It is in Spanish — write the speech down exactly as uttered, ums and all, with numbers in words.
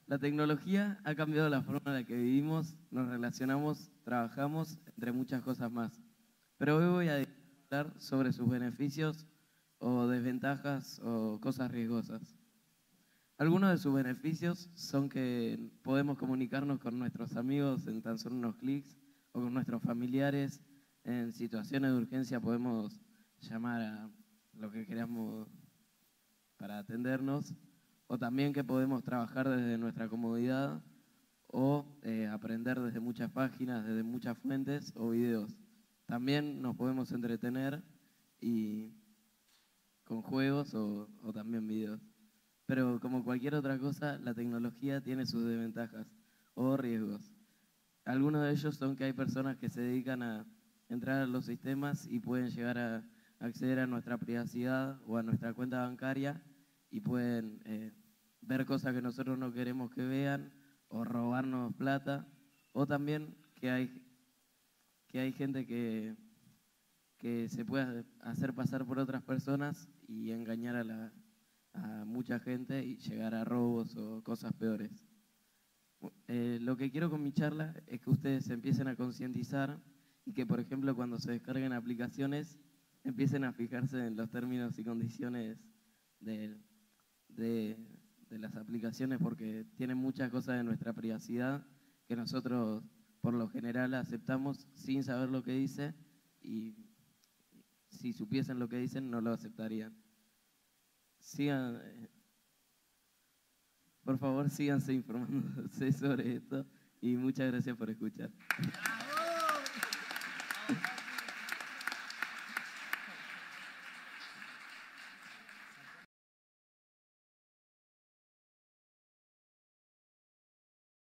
La tecnología ha cambiado la forma en la que vivimos, nos relacionamos, trabajamos, entre muchas cosas más. Pero hoy voy a hablar sobre sus beneficios o desventajas o cosas riesgosas. Algunos de sus beneficios son que podemos comunicarnos con nuestros amigos en tan solo unos clics o con nuestros familiares. En situaciones de urgencia podemos llamar a lo que queramos para atendernos, o también que podemos trabajar desde nuestra comodidad o eh, aprender desde muchas páginas, desde muchas fuentes o videos. También nos podemos entretener y con juegos o, o también videos. Pero como cualquier otra cosa, la tecnología tiene sus desventajas o riesgos. Algunos de ellos son que hay personas que se dedican a entrar a los sistemas y pueden llegar a acceder a nuestra privacidad o a nuestra cuenta bancaria y pueden eh, ver cosas que nosotros no queremos que vean o robarnos plata. O también que hay, que hay gente que, que se puede hacer pasar por otras personas y engañar a, la, a mucha gente y llegar a robos o cosas peores. Eh, lo que quiero con mi charla es que ustedes se empiecen a concientizar y que, por ejemplo, cuando se descarguen aplicaciones, empiecen a fijarse en los términos y condiciones de, de, de las aplicaciones, porque tienen muchas cosas de nuestra privacidad que nosotros, por lo general, aceptamos sin saber lo que dice, y si supiesen lo que dicen, no lo aceptarían. Sigan... Eh, Por favor, síganse informándose sobre esto y muchas gracias por escuchar.